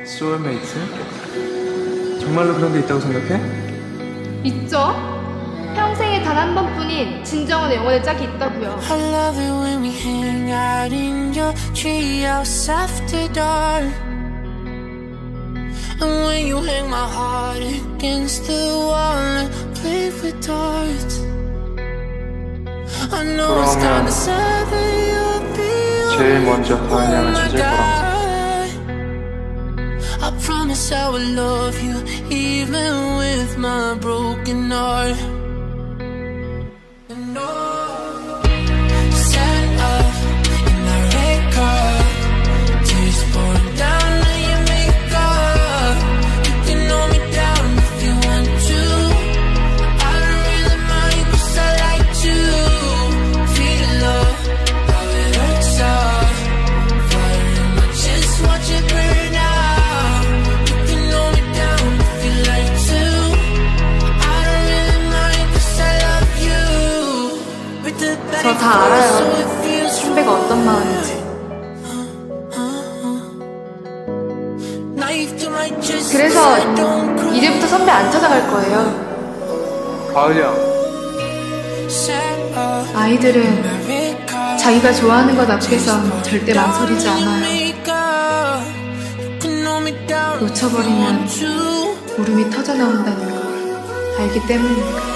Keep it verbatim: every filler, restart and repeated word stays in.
소울메이트? 정말로 그런 게 있다고 생각해? 있죠? 평생에 단 한 번뿐인 진정한 영혼의 짝이 있다고요. I love it when we hang out in your treehouse after dark. And when you hang my heart against the wall and play with darts. I know it's kinda sad that you'll be 제일 먼저 반향을 찾을 거라고. I promise I will love you even with my broken heart. Set up in a red car, tears pouring down on your makeup. You can hold me down if you want to. I don't really mind 'cause I like to feel love, how it hurts up. Fire in my chest, watch it burn out. You can hold me down if you like to. I don't really mind 'cause I love you. 저 다 알아요. 선배가 어떤 마음인지. 그래서 이제부터 선배 안 찾아갈 거예요. 가을이야. 아이들은 자기가 좋아하는 것 앞에선 절대 망설이지 않아요. 놓쳐버리면 울음이 터져나온다는 걸 알기 때문입니다.